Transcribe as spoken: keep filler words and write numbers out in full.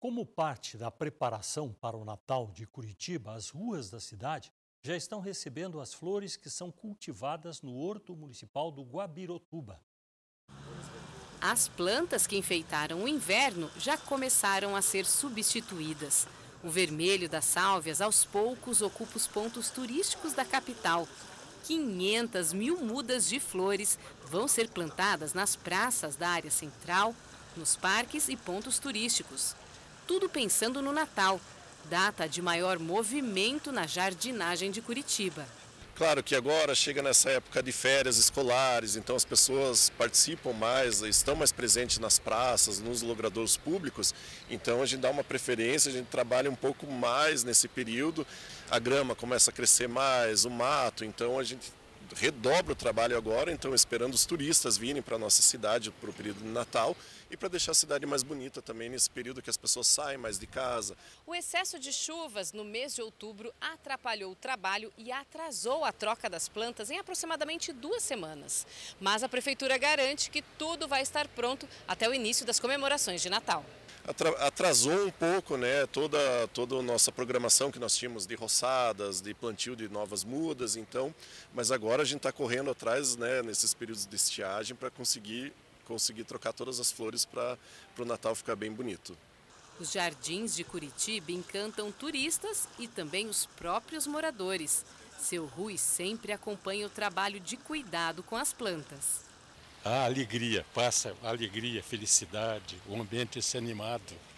Como parte da preparação para o Natal de Curitiba, as ruas da cidade já estão recebendo as flores que são cultivadas no Horto Municipal do Guabirotuba. As plantas que enfeitaram o inverno já começaram a ser substituídas. O vermelho das sálvias aos poucos ocupa os pontos turísticos da capital. quinhentas mil mudas de flores vão ser plantadas nas praças da área central, nos parques e pontos turísticos. Tudo pensando no Natal, data de maior movimento na jardinagem de Curitiba. Claro que agora chega nessa época de férias escolares, então as pessoas participam mais, estão mais presentes nas praças, nos logradouros públicos, então a gente dá uma preferência, a gente trabalha um pouco mais nesse período, a grama começa a crescer mais, o mato, então a gente redobra o trabalho agora, então esperando os turistas virem para a nossa cidade para o período de Natal e para deixar a cidade mais bonita também nesse período que as pessoas saem mais de casa. O excesso de chuvas no mês de outubro atrapalhou o trabalho e atrasou a troca das plantas em aproximadamente duas semanas. Mas a prefeitura garante que tudo vai estar pronto até o início das comemorações de Natal. Atrasou um pouco, né, toda, toda a nossa programação que nós tínhamos de roçadas, de plantio de novas mudas, então, mas agora a gente está correndo atrás, né, nesses períodos de estiagem para conseguir, conseguir trocar todas as flores para o Natal ficar bem bonito. Os jardins de Curitiba encantam turistas e também os próprios moradores. Seu Rui sempre acompanha o trabalho de cuidado com as plantas. A alegria, passa a alegria, felicidade, o ambiente é animado.